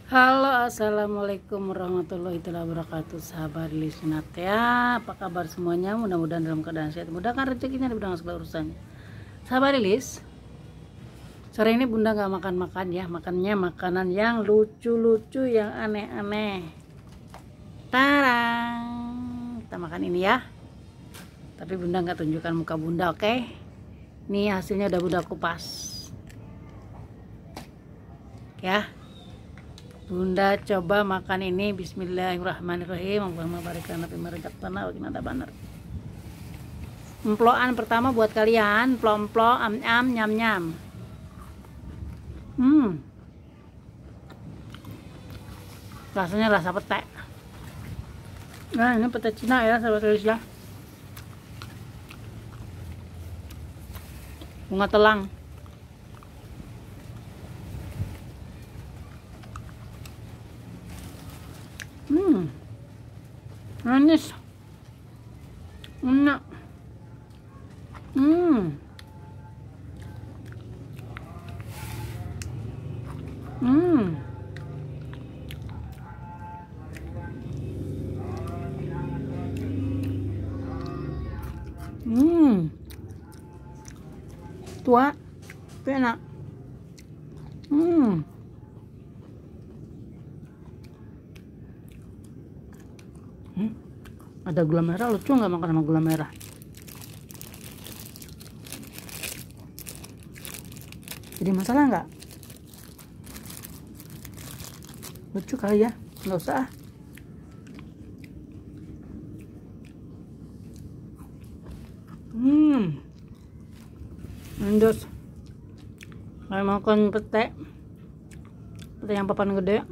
Halo, assalamualaikum warahmatullahi wabarakatuh. Sahabat Lisnat ya, apa kabar semuanya? Mudah-mudahan dalam keadaan sehat, mudahkan rezekinya, dimudahkan segala urusannya. Sahabat Lilis, sore ini bunda nggak makan-makan ya, makannya makanan yang lucu-lucu, yang aneh-aneh. Tarang, kita makan ini ya. Tapi bunda nggak tunjukkan muka bunda, oke? Ini hasilnya udah bunda kupas, ya. Bunda coba makan ini. Bismillahirrahmanirrahim. Allahumma barik lana fima razaqtana wa qina adzabannar. Emploan pertama buat kalian, emplo-emplo, am-am, nyam-nyam. Rasanya rasa pete. Nah, ini pete Cina ya, sahabat tulis ya. Bunga telang. Manis, enak. Hmm. Tua, tapi enak. Ada gula merah, lucu nggak makan sama gula merah? Jadi masalah nggak? Lucu kali ya, nggak usah. Lanjut, saya makan pete yang papan gede.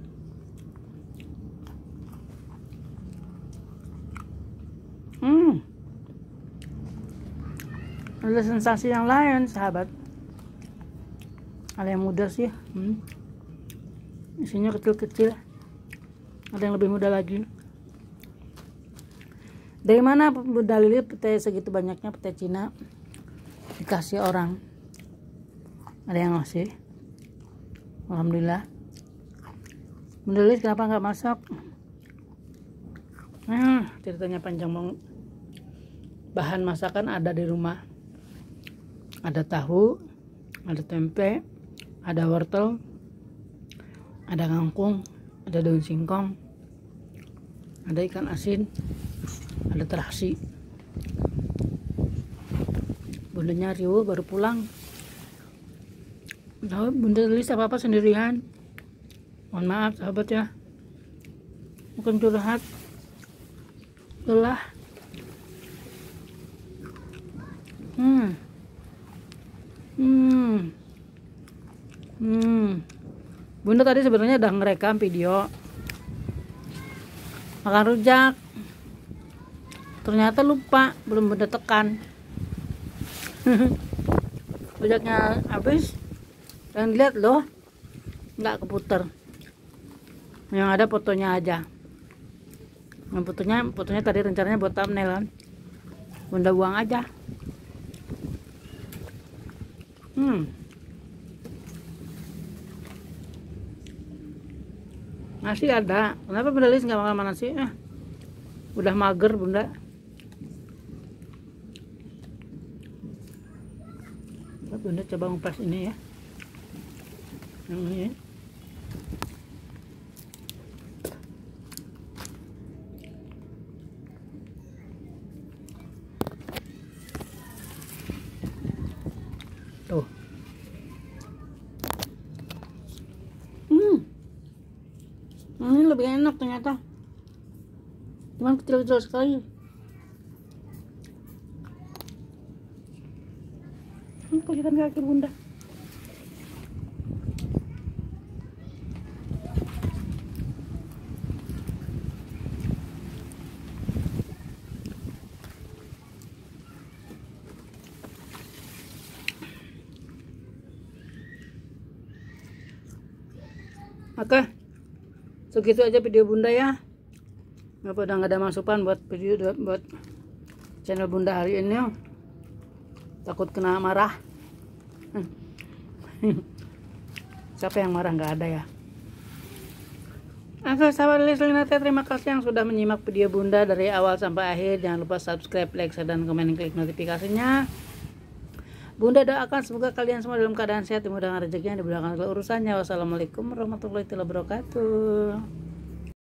Ada sensasi yang lain, sahabat. Ada yang muda sih, isinya kecil-kecil. Ada yang lebih muda lagi. Dari mana Bunda Lili pete segitu banyaknya, pete Cina dikasih orang? Ada yang ngasih. Alhamdulillah. Bunda Lili kenapa nggak masak? Nah, ceritanya panjang banget. Bahan masakan ada di rumah. Ada tahu, ada tempe, ada wortel, ada kangkung, ada daun singkong, ada ikan asin, ada terasi. Bundanya riuh baru pulang. Nah, Bunda Lilis apa-apa sendirian. Mohon maaf sahabat ya, bukan curhat, lelah. Bunda tadi sebenarnya udah ngerekam video makan rujak, ternyata lupa, belum Bunda tekan. Rujaknya habis dan lihat loh, nggak keputer. Yang ada fotonya aja. Yang fotonya tadi rencananya buat thumbnail kan, Bunda buang aja. Nasi ada. Kenapa Bunda Lilis nggak makan nasi? Udah mager Bunda. Bunda coba ngupas ini ya. Yang ini. Tuh. Ini lebih enak ternyata. Cuman kecil-kecil sekali. Kelihatan kaki Bunda. Oke, segitu aja video Bunda ya. Udah nggak ada masukan buat video buat channel Bunda hari ini. Takut kena marah. Siapa yang marah? Nggak ada ya. Oke, sahabat Lilis Linate, terima kasih yang sudah menyimak video Bunda dari awal sampai akhir. Jangan lupa subscribe, like, share, dan komen, klik notifikasinya. Bunda doakan semoga kalian semua dalam keadaan sehat, dimudahkan rezekinya, dimudahkan urusannya. Wassalamualaikum warahmatullahi wabarakatuh.